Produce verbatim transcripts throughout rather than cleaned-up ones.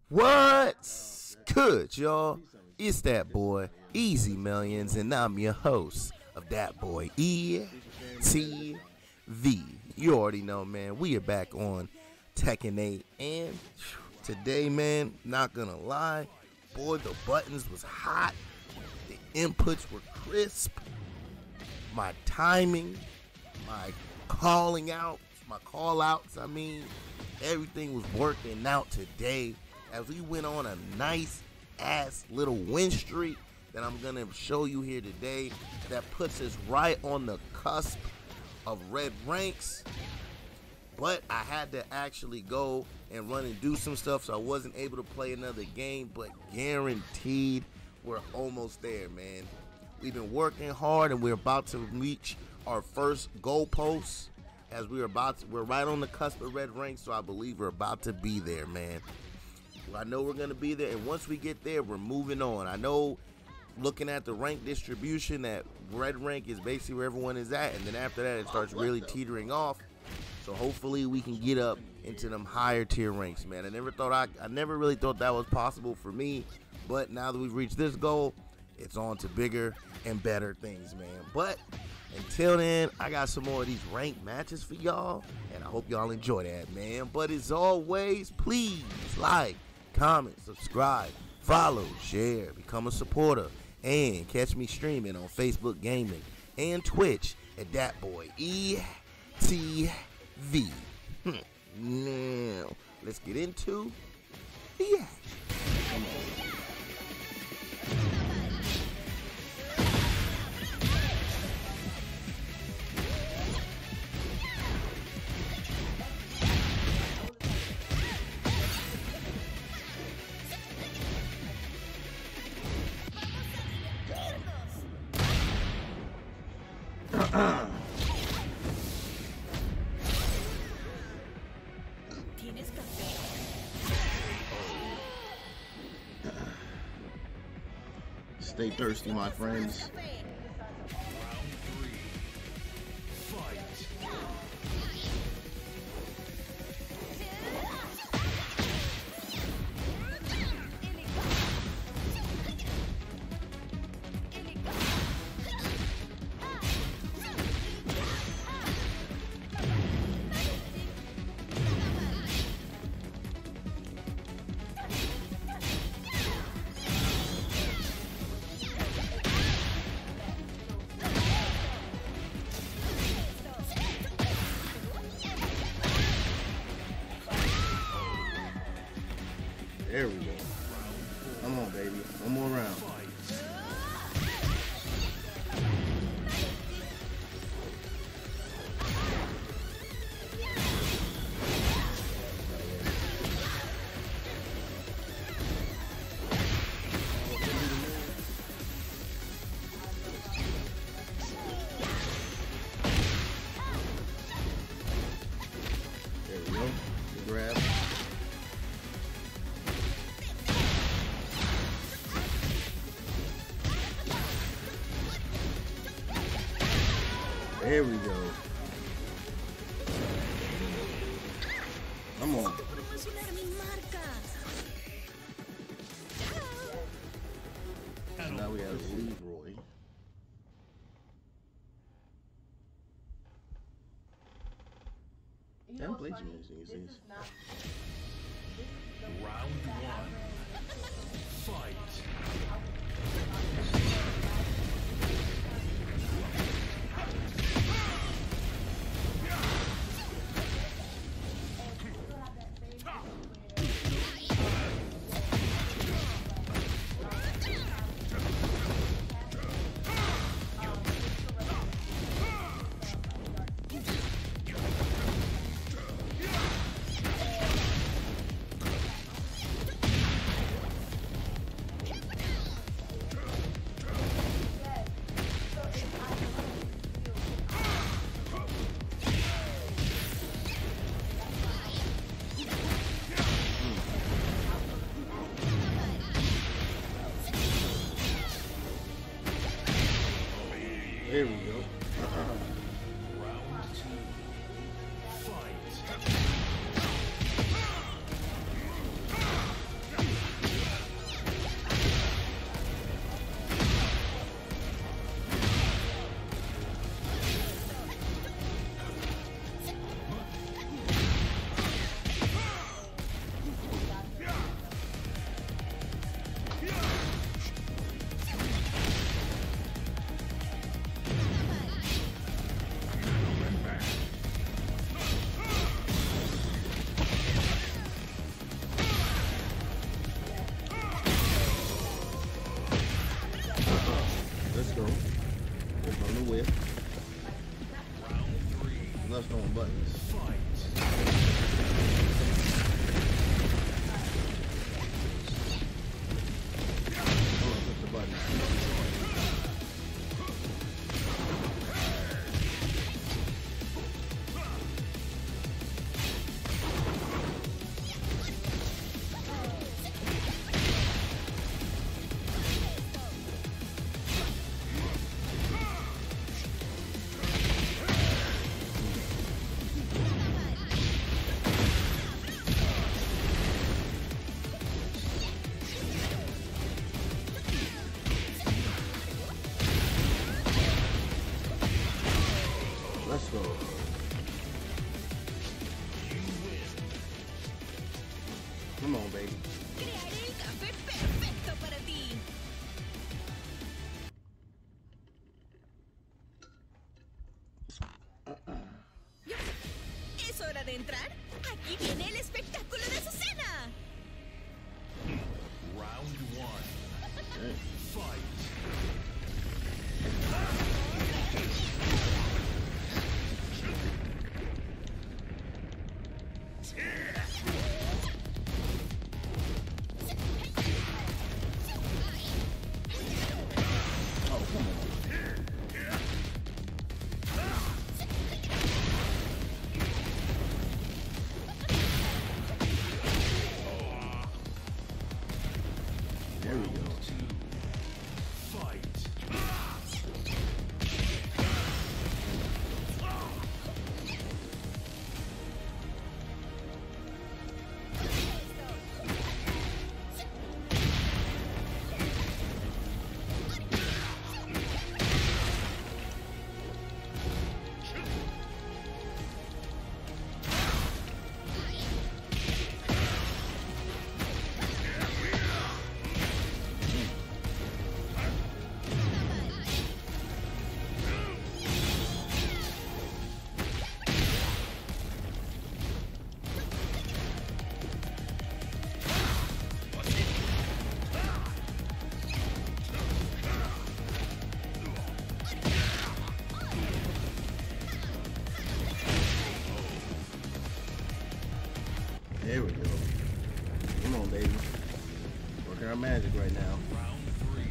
What's good, y'all? It's that boy, Easy Millions, and I'm your host of That Boy E T V. You already know, man. We are back on Tekken eight, and today, man, not gonna lie, boy, the buttons was hot, the inputs were crisp, my timing, my calling out, my call outs, I mean, everything was working out today as we went on a nice ass little win streak that I'm gonna show you here today that puts us right on the cusp of red ranks. But I had to actually go and run and do some stuff, so I wasn't able to play another game, but guaranteed we're almost there, man. We've been working hard and we're about to reach our first goalpost as we're about to, we're right on the cusp of red ranks, so I believe we're about to be there, man. I know we're going to be there, and once we get there, we're moving on. I know, looking at the rank distribution, that red rank is basically where everyone is at, and then after that, it starts really teetering off. So hopefully, we can get up into them higher tier ranks, man. I never thought I, I never really thought that was possible for me, but now that we've reached this goal, it's on to bigger and better things, man. But until then, I got some more of these ranked matches for y'all, and I hope y'all enjoy that, man. But as always, please like, comment, subscribe, follow, share, become a supporter, and catch me streaming on Facebook Gaming and Twitch at That Boy E T V. Now, let's get into the action. Come on. Stay thirsty, my friends. There we go. Come on, baby. One more round. There we go. Good grab. There we go. Come on. So now we have Leroy. I haven't played too many things. things. Round one. Fight. There we go. Round two. Fight. Come on, baby. Crearé el café perfecto para ti. ¿Es hora de entrar? Aquí viene el espectáculo de Azucena. Round one. Okay. Fight. Oh, come on. There we go. Two. Fight. There we go. Come on, baby. Working our magic right now. Round three.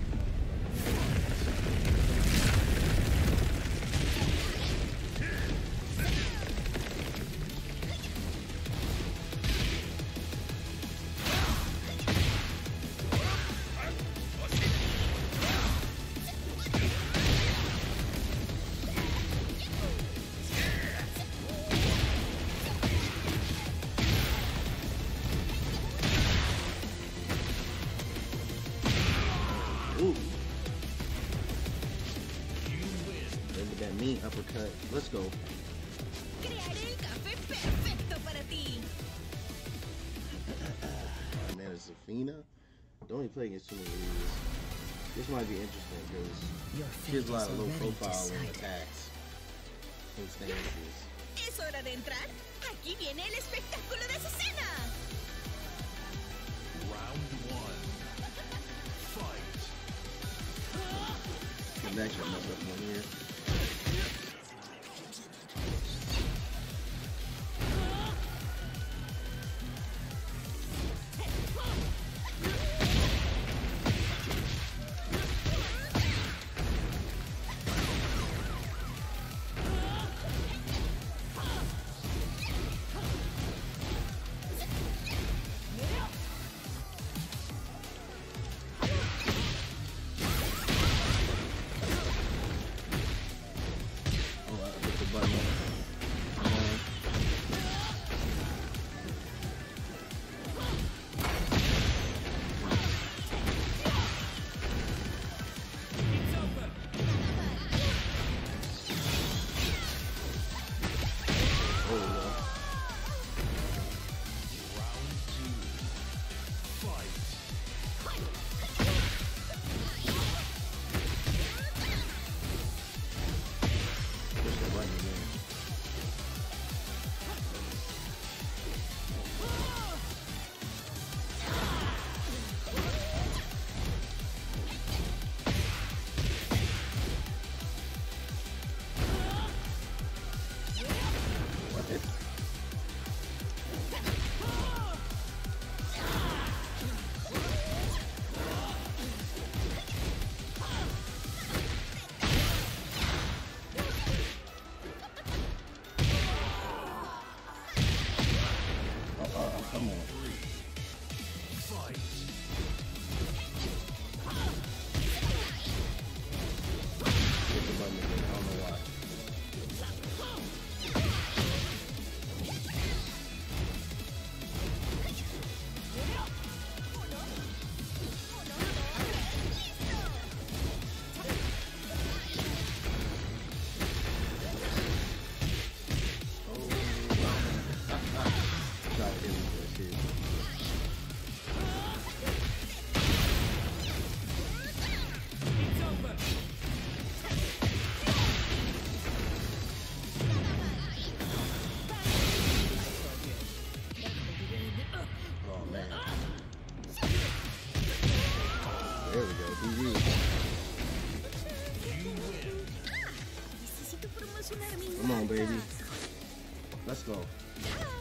Ooh, You win. look at that mean uppercut. Let's go. Crearé el café perfecto para ti. Alright, man, it's Zafina. Don't even play against too many of these. This might be interesting because Your she has a lot of low profile and attacks. Instances. Es hora de entrar. Aquí viene el espectáculo de Azucena. Round one. Fight. Connection messed up one here. You win. Necesito promocionar mi Come on, marca. baby. Let's go. Ah,